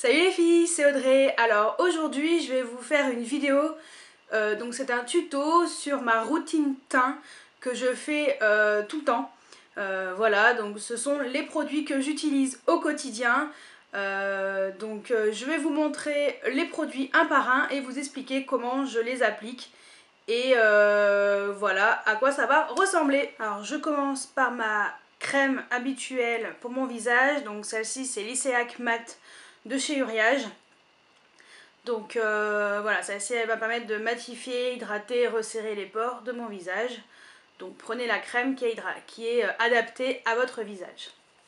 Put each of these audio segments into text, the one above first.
Salut les filles, c'est Audrey. Alors aujourd'hui je vais vous faire une vidéo, donc c'est un tuto sur ma routine teint que je fais tout le temps. Voilà, donc ce sont les produits que j'utilise au quotidien. Je vais vous montrer les produits un par un et vous expliquer comment je les applique. Et voilà à quoi ça va ressembler. Alors je commence par ma crème habituelle pour mon visage. Donc celle-ci c'est Lyséac Matte de chez Uriage. Donc voilà, celle-ci elle va permettre de matifier, hydrater, resserrer les pores de mon visage. Donc prenez la crème qui est adaptée à votre visage.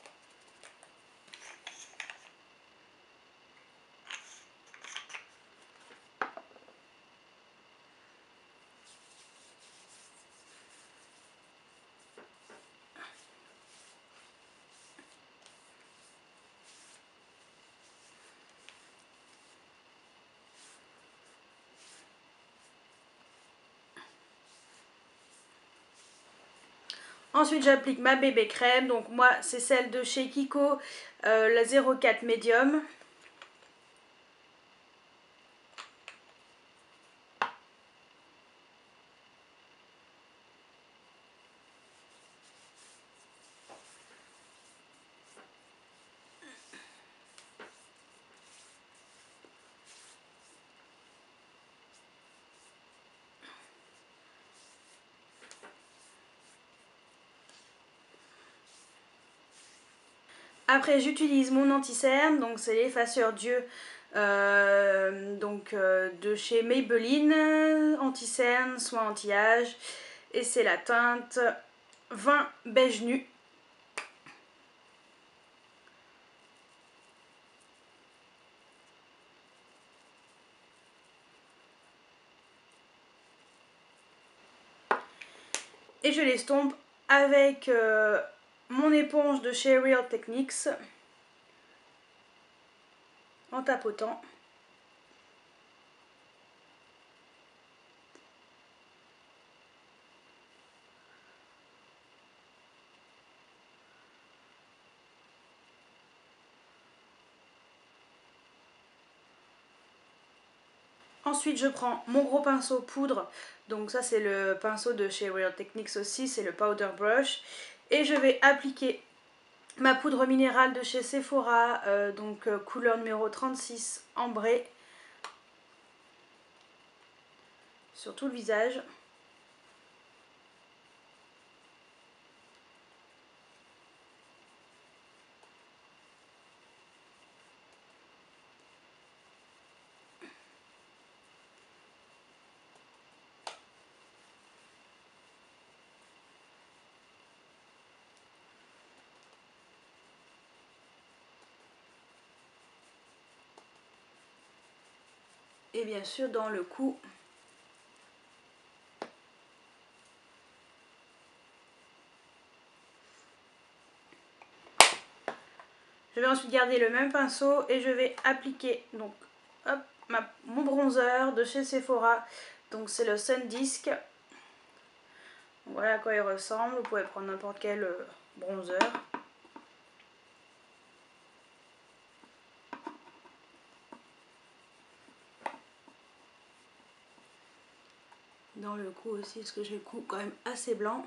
Ensuite j'applique ma bébé crème, donc moi c'est celle de chez Kiko, la 04 Medium. Après j'utilise mon anti-cerne, donc c'est l'effaceur Dieu de chez Maybelline, anti-cerne, soin anti-âge, et c'est la teinte vin beige nu. Et je l'estompe avec mon éponge de chez Real Techniques en tapotant. Ensuite je prends mon gros pinceau poudre, donc ça c'est le pinceau de chez Real Techniques aussi, c'est le Powder Brush. Et je vais appliquer ma poudre minérale de chez Sephora, couleur numéro 36 ambrée, sur tout le visage. Et bien sûr dans le cou. Je vais ensuite garder le même pinceau et je vais appliquer donc hop, mon bronzer de chez Sephora. Donc c'est le Sun Disc. Voilà à quoi il ressemble. Vous pouvez prendre n'importe quel bronzer. Dans le cou aussi, parce que j'ai le cou quand même assez blanc.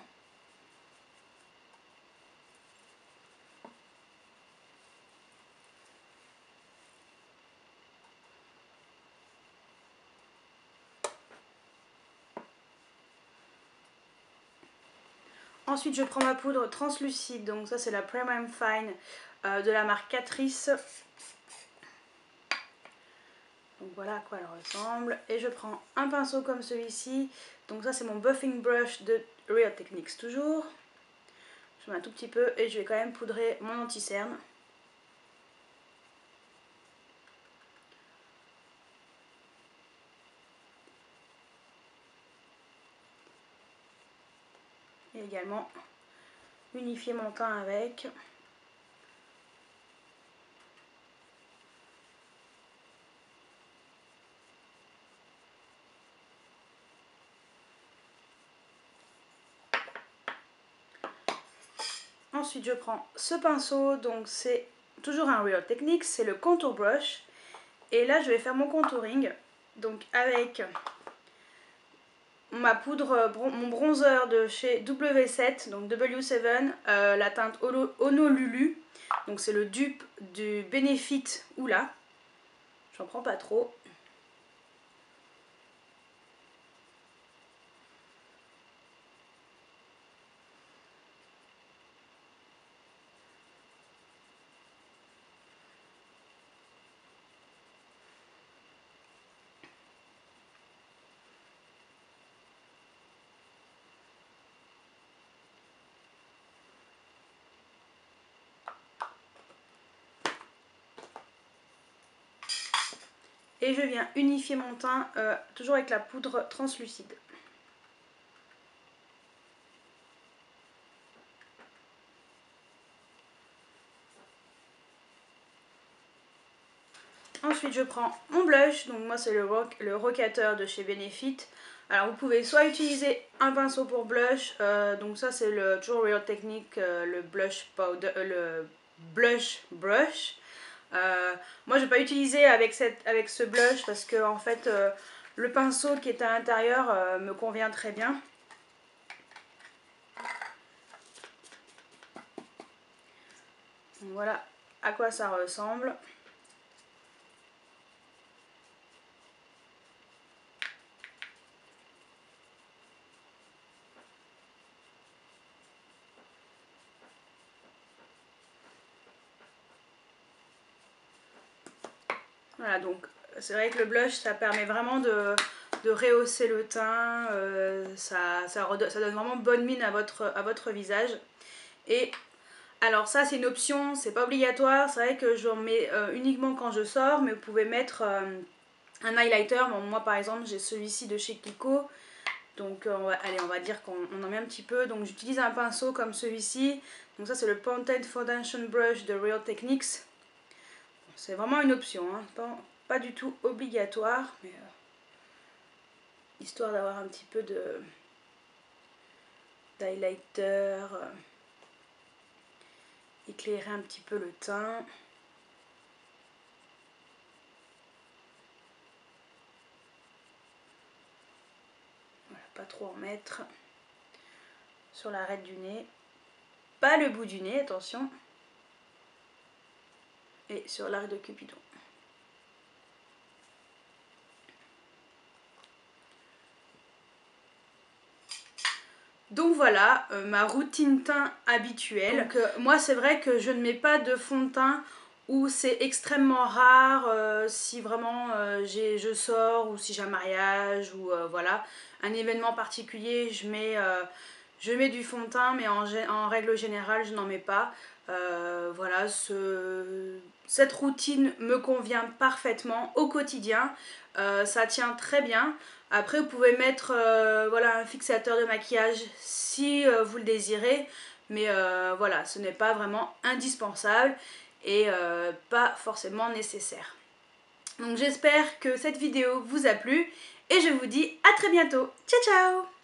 Ensuite je prends ma poudre translucide, donc ça c'est la Premium Fine de la marque Catrice. Donc voilà à quoi elle ressemble. Et je prends un pinceau comme celui-ci, donc ça c'est mon Buffing Brush de Real Techniques toujours. Je mets un tout petit peu et je vais quand même poudrer mon anti-cerne. Et également unifier mon teint avec. Ensuite je prends ce pinceau, donc c'est toujours un Real Techniques, c'est le Contour Brush. Et là je vais faire mon contouring. Donc avec ma poudre, mon bronzer de chez W7, donc W7, la teinte Honolulu. Donc c'est le dupe du Benefit Hoola. J'en prends pas trop. Et je viens unifier mon teint toujours avec la poudre translucide. Ensuite je prends mon blush, donc moi c'est le Rockateur de chez Benefit. Alors vous pouvez soit utiliser un pinceau pour blush, donc ça c'est le toujours Real Technique, le blush powder, le blush brush. Moi je vais pas utiliser avec ce blush parce que en fait le pinceau qui est à l'intérieur me convient très bien. Donc voilà à quoi ça ressemble. Voilà, donc c'est vrai que le blush ça permet vraiment de rehausser le teint, ça donne vraiment bonne mine à votre visage. Et alors ça c'est une option, c'est pas obligatoire, c'est vrai que j'en mets uniquement quand je sors, mais vous pouvez mettre un highlighter. Bon, moi par exemple j'ai celui-ci de chez Kiko, donc allez, on va dire qu'on en met un petit peu. Donc j'utilise un pinceau comme celui-ci, donc ça c'est le Ponted Foundation Brush de Real Techniques. C'est vraiment une option, hein. Pas du tout obligatoire, mais histoire d'avoir un petit peu d'highlighter, éclairer un petit peu le teint. Voilà, pas trop en mettre sur l'arête du nez, pas le bout du nez, attention, et sur l'arc de Cupidon. Donc voilà ma routine teint habituelle. Donc, moi c'est vrai que je ne mets pas de fond de teint, ou c'est extrêmement rare si vraiment je sors, ou si j'ai un mariage, ou voilà, un événement particulier, je mets du fond de teint, mais en règle générale je n'en mets pas. Voilà, cette routine me convient parfaitement au quotidien, ça tient très bien. Après vous pouvez mettre voilà, un fixateur de maquillage si vous le désirez, mais voilà, ce n'est pas vraiment indispensable et pas forcément nécessaire. Donc j'espère que cette vidéo vous a plu et je vous dis à très bientôt. Ciao ciao!